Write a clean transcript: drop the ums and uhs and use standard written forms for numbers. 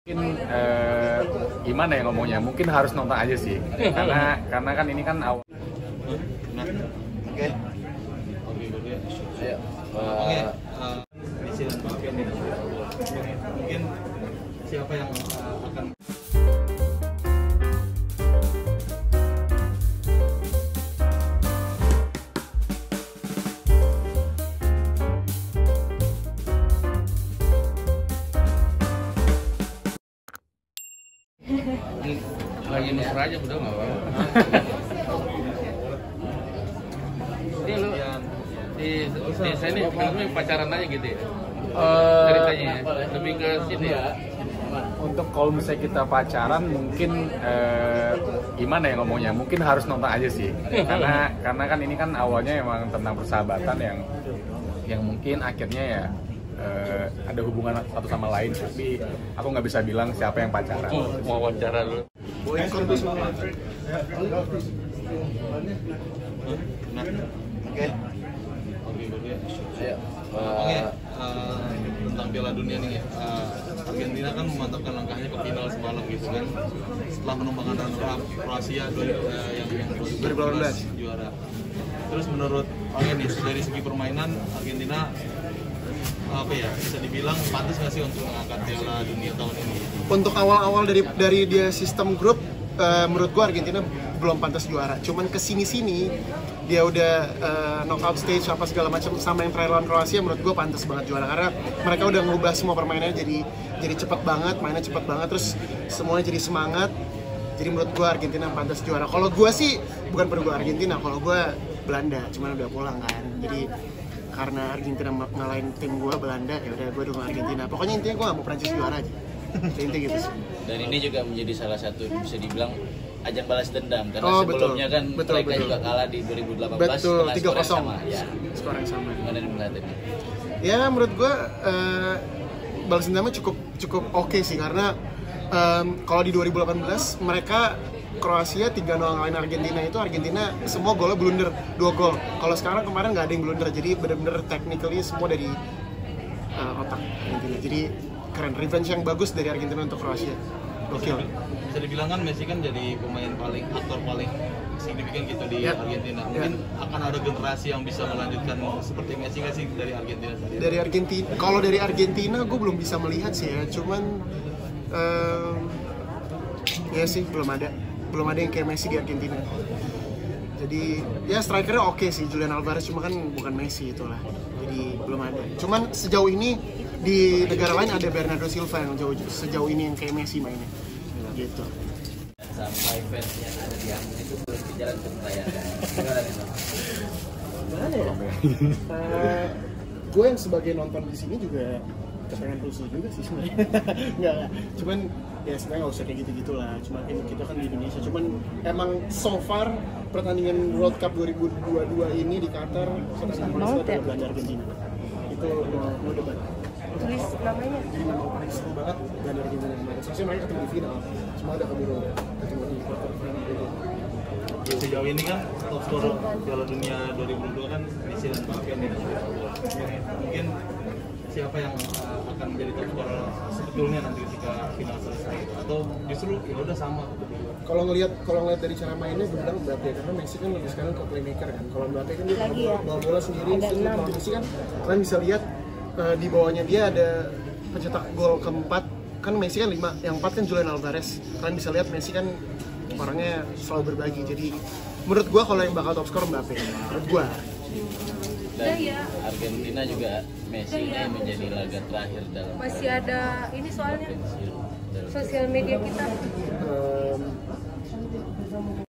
Mungkin gimana ya ngomongnya? Mungkin harus nonton aja sih, karena kan ini kan awal. Oke. Ayo. Misi dan bagian ini. Mungkin siapa yang akan lagi mesra aja udah nggak apa-apa. Ini lu di saya ini filmnya pacaran aja gitu ya? Ceritanya ya? Lebih ke sini ya? Untuk kalau misalnya kita pacaran mungkin gimana ya ngomongnya? Mungkin harus nonton aja sih, karena kan ini kan awalnya emang tentang persahabatan yang mungkin akhirnya ya ada hubungan satu sama lain, tapi aku nggak bisa bilang siapa yang pacaran. Mau wawancara dulu. Oke. Ayo. Tentang Piala Dunia nih, Argentina kan memantapkan langkahnya ke final semalam gitu kan, setelah menumbangkan runner-up Kroasia yang 2018 juara. Terus menurut nih dari segi permainan Argentina apa ya, bisa dibilang pantas nggak sih untuk mengangkat Piala Dunia tahun ini? Untuk awal-awal dari dia sistem grup, menurut gua Argentina belum pantas juara. Cuman kesini-sini dia udah knockout stage apa segala macam, sama yang terakhir lawan Kroasia, menurut gua pantas banget juara karena mereka udah ngubah semua permainannya jadi cepet banget, mainnya cepet banget, terus semuanya jadi semangat. Jadi menurut gua Argentina pantas juara. Kalau gua sih bukan pendukung Argentina, kalau gua Belanda, cuman udah pulang kan. Jadi karena Argentina ngalahin tim gue Belanda, ya udah gue dukung Argentina. Pokoknya intinya gue gak mau Prancis juara aja. Intinya gitu sih. Dan ini juga menjadi salah satu bisa dibilang ajang balas dendam karena sebelumnya kan mereka juga kalah di 2018 betul, 3-0 sama. Ya. Skor yang sama. Gimana nih melihat ini? Ya menurut gue balas dendamnya cukup oke sih, karena kalau di 2018 mereka Kroasia 3-0 ngalahin Argentina, itu Argentina semua golnya blunder, 2 gol. Kalau sekarang kemarin nggak ada yang blunder, jadi benar-benar technically semua dari otak Argentina. Jadi keren, revenge yang bagus dari Argentina untuk Kroasia. Gokil. Bisa dibilang kan Messi kan jadi aktor paling signifikan gitu di Argentina. Mungkin akan ada generasi yang bisa melanjutkan seperti Messi nggak sih dari Argentina sendiri? Dari Argentina, kalau dari Argentina gue belum bisa melihat sih ya, cuman ya sih belum ada yang kayak Messi di Argentina. Jadi ya strikernya oke sih, Julian Alvarez, cuma kan bukan Messi itulah. Jadi belum ada. Cuman sejauh ini di negara lain ada Bernardo Silva yang sejauh ini yang kayak Messi mainnya. Gitu. Sampai fans yang ada di Ambon itu belum berjalan ke perayaan. Gimana ya? Gue yang sebagai nonton di sini juga kepengen rusuh juga sih sebenarnya. Enggak, cuman ya sebenarnya nggak usah kayak gitu-gitu lah. Cuma kita kan di Indonesia. Cuman emang so far pertandingan World Cup 2022 ini di Qatar, pertandingan Malaysia adalah Belanda Argentina. Itu no debat. Tulis namanya. Jadi memang paling seru banget Belanda Argentina yang main. Seharusnya mereka ketemu di final. Cuma ada ketemu di quarter final gitu. Sejauh ini kan top scorer Piala Dunia 2022 kan Messi dan bagian ini. Mungkin siapa yang akan menjadi top scorer sebetulnya nanti ketika final selesai, atau justru ya udah sama? Kalau ngelihat dari cara mainnya gue bilang Mbappe, karena Messi kan lebih sekarang ke playmaker kan. Kalau Mbappe kan dia bawa bola sendiri, kalau Messi kan kalian bisa lihat di bawahnya dia ada pencetak gol keempat, kan Messi kan 5, yang 4 kan Julian Alvarez. Kalian bisa lihat Messi kan orangnya selalu berbagi. Jadi menurut gua kalau yang bakal top score Mbappe, menurut gua. Dan Argentina juga Messi ini menjadi laga terakhir dalam Masih ada ini soalnya sosial media kita.